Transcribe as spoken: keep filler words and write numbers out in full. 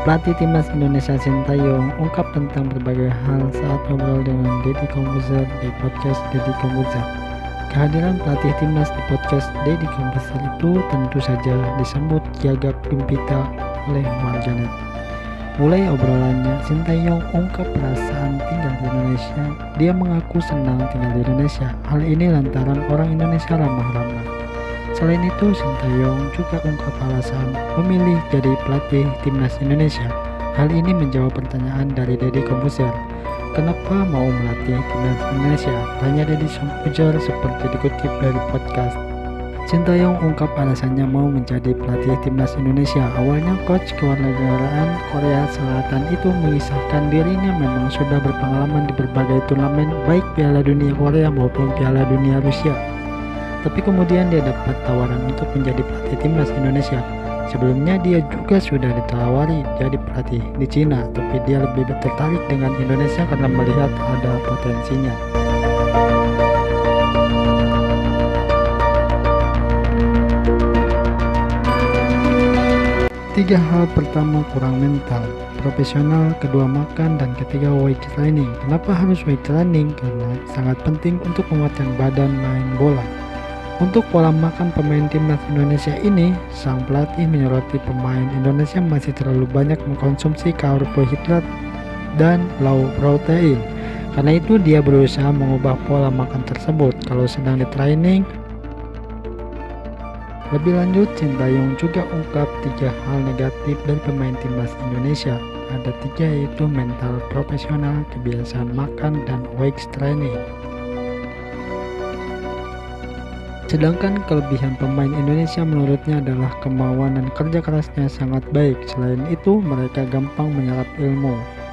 Pelatih timnas Indonesia Sintayong ungkap tentang berbagai hal saat ngobrol dengan Deddy Corbuzier di podcast Deddy Corbuzier. Kehadiran pelatih timnas di podcast Deddy Corbuzier itu tentu saja disambut gagap gempita oleh warganet. Mulai obrolannya, Sintayong ungkap perasaan tinggal di Indonesia. Dia mengaku senang tinggal di Indonesia. Hal ini lantaran orang Indonesia ramah-ramah. Selain itu, Sintayong juga ungkap alasan memilih jadi pelatih timnas Indonesia. Hal ini menjawab pertanyaan dari Deddy Corbuzier. Kenapa mau melatih timnas Indonesia? Tanya Deddy Corbuzier seperti dikutip dari podcast. Sintayong ungkap alasannya mau menjadi pelatih timnas Indonesia. Awalnya coach kewarganegaraan Korea Selatan itu mengisahkan dirinya memang sudah berpengalaman di berbagai turnamen baik Piala Dunia Korea maupun Piala Dunia Rusia. Tapi kemudian dia dapat tawaran untuk menjadi pelatih timnas Indonesia. Sebelumnya dia juga sudah ditawari jadi pelatih di Cina, tapi dia lebih tertarik dengan Indonesia karena melihat ada potensinya. Tiga hal pertama kurang mental, profesional, kedua makan, dan ketiga weight training. Kenapa harus weight training? Karena sangat penting untuk menguatkan badan main bola. Untuk pola makan pemain timnas Indonesia ini, sang pelatih menyoroti pemain Indonesia masih terlalu banyak mengkonsumsi karbohidrat dan low protein. Karena itu dia berusaha mengubah pola makan tersebut kalau sedang di training. Lebih lanjut, Sintayong juga ungkap tiga hal negatif dari pemain timnas Indonesia. Ada tiga, yaitu mental profesional, kebiasaan makan, dan weight training. Sedangkan kelebihan pemain Indonesia menurutnya adalah kemauan dan kerja kerasnya sangat baik. Selain itu, mereka gampang menyerap ilmu.